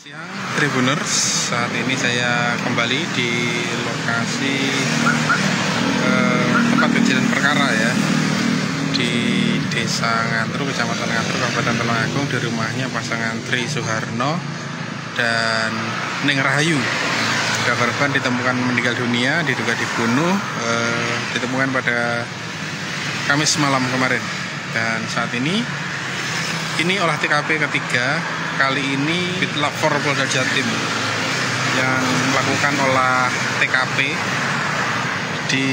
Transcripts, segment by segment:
Siang Tribuners, saat ini saya kembali di lokasi tempat kejadian perkara ya, di Desa Ngantru, Kecamatan Ngantru, Kabupaten Tulungagung, di rumahnya pasangan Tri Suharno dan Ning Rahayu. Korban ditemukan meninggal dunia, diduga dibunuh, ditemukan pada Kamis malam kemarin. Dan saat ini olah TKP ketiga. Kali ini Bitlab-4 Polda Jatim yang melakukan olah TKP di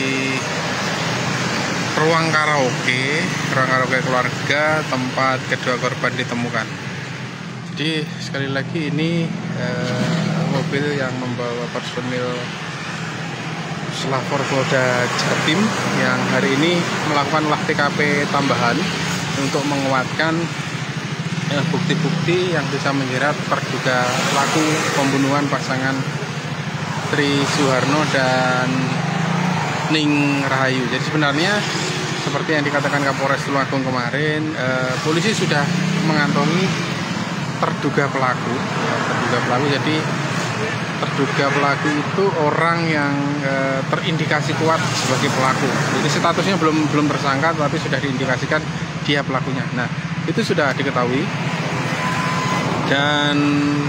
ruang karaoke keluarga tempat kedua korban ditemukan. Jadi sekali lagi ini mobil yang membawa personil Bitlab-4 Polda Jatim yang hari ini melakukan olah TKP tambahan untuk menguatkan bukti-bukti yang bisa menjerat terduga pelaku pembunuhan pasangan Tri Suharno dan Ning Rahayu. Jadi sebenarnya seperti yang dikatakan Kapolres Tulungagung kemarin, polisi sudah mengantongi terduga pelaku. Jadi terduga pelaku itu orang yang terindikasi kuat sebagai pelaku. Jadi statusnya belum tersangka, tapi sudah diindikasikan dia pelakunya. Nah, itu sudah diketahui dan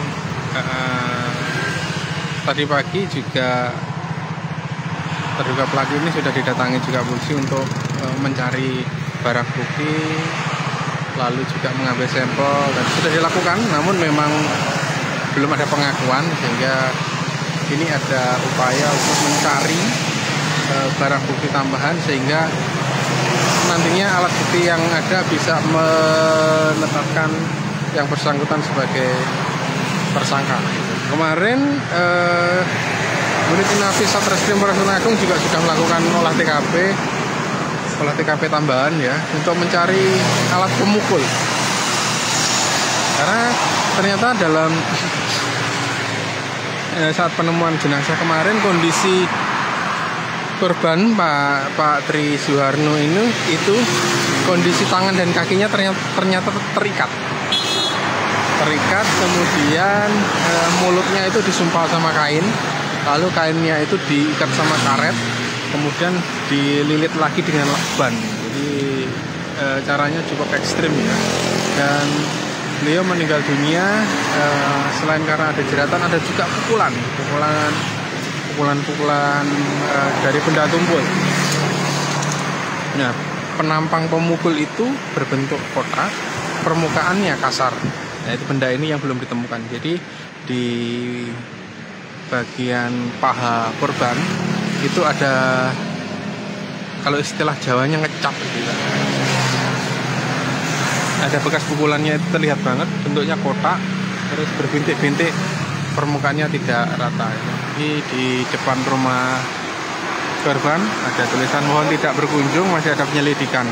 tadi pagi juga terduga pelaku ini sudah didatangi juga polisi untuk mencari barang bukti, lalu juga mengambil sampel, dan sudah dilakukan, namun memang belum ada pengakuan, sehingga ini ada upaya untuk mencari barang bukti tambahan sehingga nantinya alat bukti yang ada bisa menetapkan yang bersangkutan sebagai tersangka. Kemarin unit Inafis Satreskrim Polres Tulungagung juga sudah melakukan olah TKP tambahan ya, untuk mencari alat pemukul. Karena ternyata dalam saat penemuan jenazah kemarin, kondisi korban Pak Tri Suharno itu kondisi tangan dan kakinya ternyata terikat, kemudian mulutnya itu disumpal sama kain, lalu kainnya itu diikat sama karet, kemudian dililit lagi dengan lakban. Jadi caranya cukup ekstrim ya, dan beliau meninggal dunia selain karena ada jeratan, ada juga pukulan dari benda tumpul. Nah, penampang pemukul itu berbentuk kotak, permukaannya kasar. Nah, itu benda ini yang belum ditemukan. Jadi di bagian paha korban itu ada, kalau istilah Jawanya, ngecap gitu. Ada bekas pukulannya, itu terlihat banget, bentuknya kotak, terus berbintik-bintik, permukaannya tidak rata. Di depan rumah korban ada tulisan "Mohon tidak berkunjung, masih ada penyelidikan".